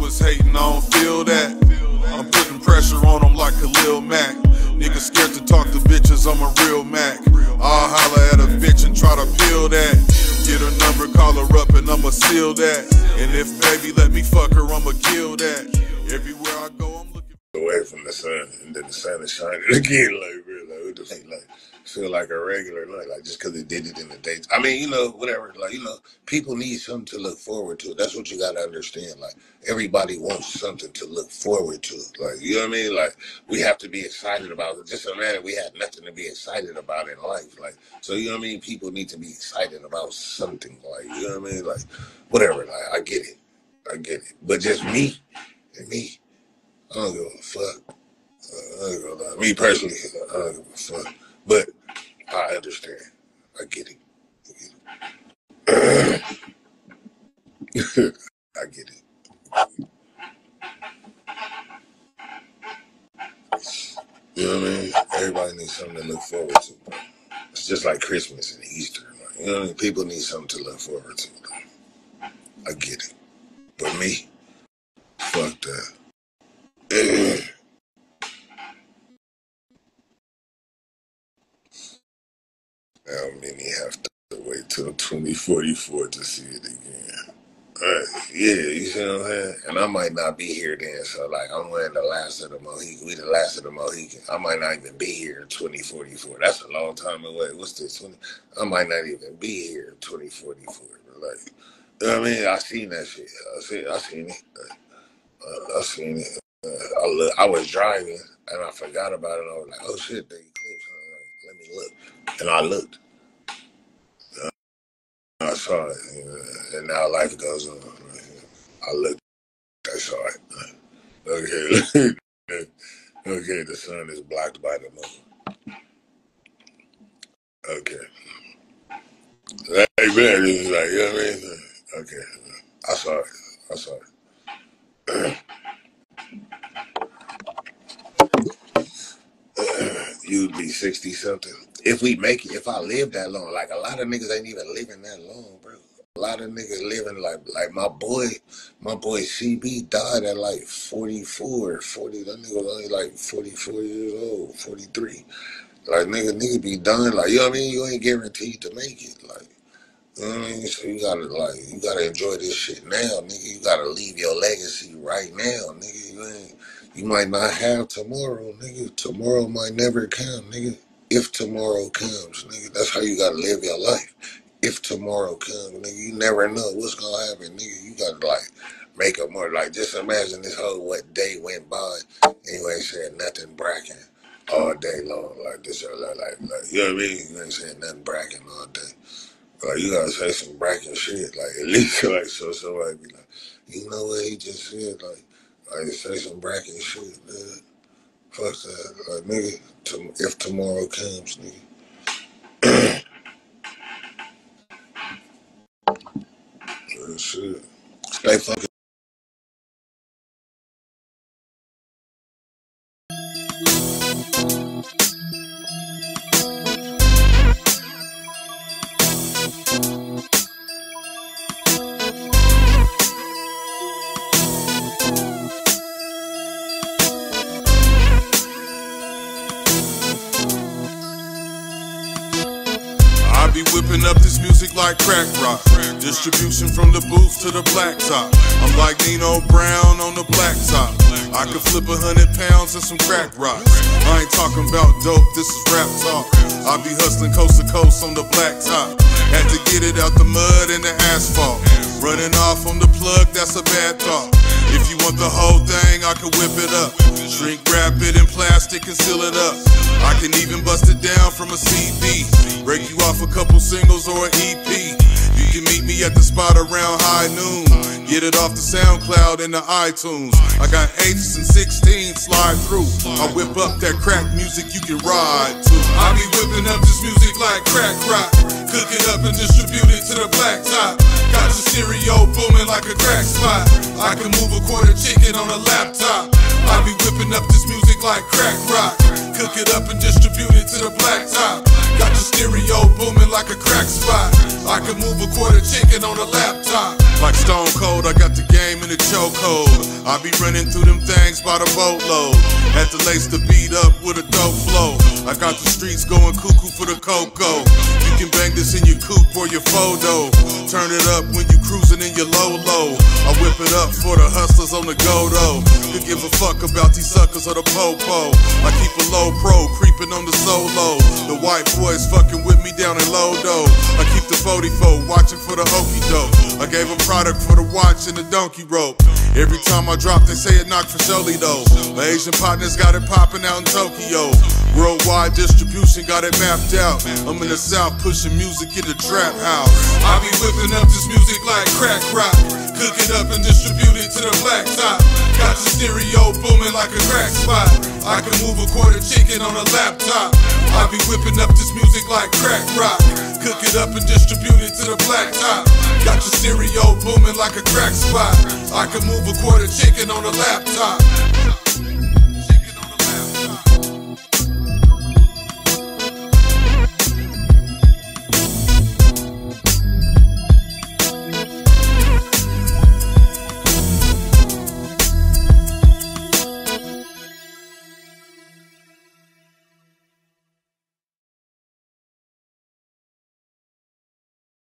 was hating, I don't feel that. I'm putting pressure on them like Khalil Mack. Niggas scared to talk to bitches, I'm a real Mac. I'll holler at a bitch and try to peel that. Get her number, call her up and I'ma seal that. And if baby let me fuck her, I'ma kill that. Everywhere I go, I'm looking away from the sun, and then the sun is shining again. Like, really, what the fuck? Like, feel like a regular night, like just because it did it in the daytime. I mean, you know, whatever. Like, you know, people need something to look forward to. That's what you gotta understand. Like, everybody wants something to look forward to. Like, you know what I mean? Like, we have to be excited about it. Just imagine we had nothing to be excited about in life. Like, so you know what I mean? People need to be excited about something. Like, you know what I mean? Like, whatever. Like, I get it. I get it. But just me, I don't give a fuck. I ain't gonna lie. Me personally, I don't give a fuck. But I understand. I get it. I get it. You know what I mean? Everybody needs something to look forward to. It's just like Christmas and Easter. Like, you know what I mean? People need something to look forward to. I get it. But me, fuck that. How many have to wait till 2044 to see it again? Yeah, you see what I'm saying? And I might not be here then, so like I'm wearing the last of the Mohicans. We the last of the Mohicans. I might not even be here in 2044. That's a long time away. What's this? I might not even be here in 2044. Like, you know what I mean? I seen that shit. I seen it. I seen it. I was driving and I forgot about it. I was like, oh shit, the eclipse. Let me look. And I looked. I saw it. And now life goes on. I looked. I saw it. Okay. Okay, the sun is blocked by the moon. Okay. Like, man, it was like, you know what I mean? Okay. I saw it. You'd be 60 something. If we make it, if I live that long, like a lot of niggas ain't even living that long, bro. A lot of niggas living like my boy CB died at like 44, 40. That nigga was only like 44 years old, 43. Like nigga be done. Like, you know what I mean? You ain't guaranteed to make it. Like, you know what I mean? So you gotta enjoy this shit now, nigga. You gotta leave your legacy right now, nigga. You might not have tomorrow, nigga. Tomorrow might never come, nigga. If tomorrow comes, nigga, that's how you gotta live your life. If tomorrow comes, nigga, you never know what's gonna happen, nigga. You gotta like make a more like just imagine this whole what day went by and you ain't saying nothing bracking all day long like this or like you know what I mean? You ain't saying nothing bracking all day. Like you gotta say some bracking shit, like at least like so somebody be like, you know what he just said, like say some bracking shit, man. Fuck that. Like, nigga, if tomorrow comes, nigga. Shit. Stay fucking. I be whipping up this music like crack rock. Distribution from the booth to the blacktop. I'm like Nino Brown on the blacktop. I could flip 100 pounds and some crack rocks. I ain't talking about dope, this is rap talk. I be hustling coast to coast on the blacktop. Had to get it out the mud and the asphalt. Running off on the plug, that's a bad thought. If you want the whole thing, I can whip it up. Shrink wrap it in plastic and seal it up. I can even bust it down from a CD. Break you off a couple singles or an EP. You can meet me at the spot around high noon. Get it off the SoundCloud and the iTunes. I got 8s and 16s slide through. I whip up that crack music you can ride to. I be whipping up this music like crack rock. Cook it up and distribute it to the blacktop. Got your stereo booming like a crack spot. I can move a quarter chicken on a laptop. I be whipping up this music like crack rock. Cook it up and distribute it to the blacktop. Got your stereo booming like a crack spot. I can move a quarter chicken on a laptop. Like Stone Cold, I got the game in the chokehold. I be running through them things by the boatload. Had to lace the beat up with a dope flow. I got the streets going cuckoo for the cocoa. You can bang this in your coupe or your photo. Turn it up when you cruising in your low. I whip it up for the hustlers on the go though. Could give a fuck about these suckers or the popo. I keep a low pro, creeping on the solo. The white boys fucking with me down in Lodo. I keep the 44, watching for the hokey doke. I gave a product for the watch and the donkey rope. Every time I drop, they say it knock for surely though. My Asian partners got it popping out in Tokyo. Worldwide distribution got it mapped out. I'm in the South pushing music in the trap house. I be whipping up this music like crack rock. Cook it up and distribute it to the black top. Got the stereo booming like a crack spot. I can move a quarter chicken on a laptop. I be whipping up this music like crack rock. Cook it up and distribute it to the black top. Got your stereo booming like a crack spot. I can move a quarter chicken on a laptop.